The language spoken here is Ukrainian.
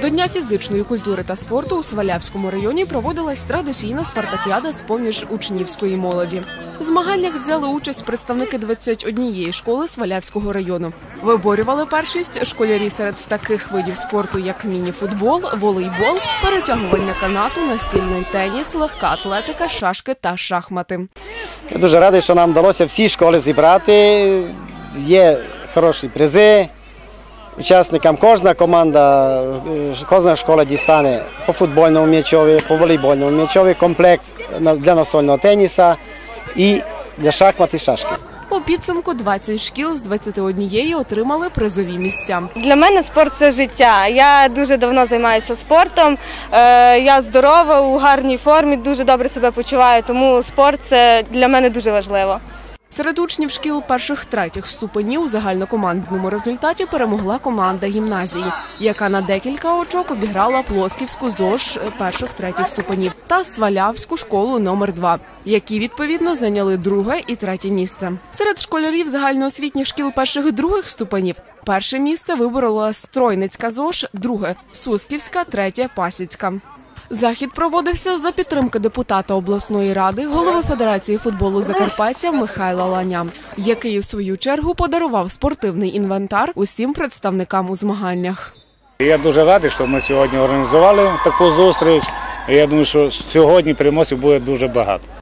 До Дня фізичної культури та спорту у Свалявському районі проводилась традиційна спартакіада з-поміж учнівської молоді. В змаганнях взяли участь представники 21 школи Свалявського району. Виборювали першість школярі серед таких видів спорту, як міні-футбол, волейбол, перетягування канату, настільний теніс, легка атлетика, шашки та шахмати. Я дуже радий, що нам вдалося всі школи зібрати. Є хороші призи. Учасникам кожна команда, кожна школа дістане по футбольному м'ячові, по волейбольному м'ячові, комплект для настольного теніса і для шахмат і шашки. У підсумку 20 шкіл з 21 отримали призові місця. Для мене спорт – це життя. Я дуже давно займаюся спортом, я здорова, у гарній формі, дуже добре себе почуваю, тому спорт – це для мене дуже важливо. Серед учнів шкіл перших-третіх ступенів у загальнокомандному результаті перемогла команда гімназії, яка на декілька очок обіграла Плосківську ЗОЖ перших-третіх ступенів та Свалявську школу номер 2, які відповідно зайняли друге і третє місце. Серед школярів загальноосвітніх шкіл перших-других ступенів перше місце виборола Стройницька ЗОЖ, друге – Сусківська, третє – Пасіцька. Захід проводився за підтримки депутата обласної ради, голови Федерації футболу Закарпаття Михайла Ланя, який у свою чергу подарував спортивний інвентар усім представникам у змаганнях. Я дуже радий, що ми сьогодні організували таку зустріч. Я думаю, що сьогодні переможців буде дуже багато.